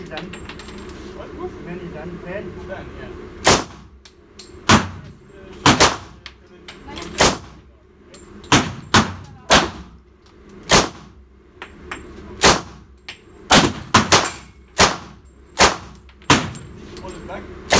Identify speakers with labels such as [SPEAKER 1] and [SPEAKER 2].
[SPEAKER 1] done?
[SPEAKER 2] What? Woof?
[SPEAKER 1] Many done? 10?
[SPEAKER 2] Done, yeah. Hold it back.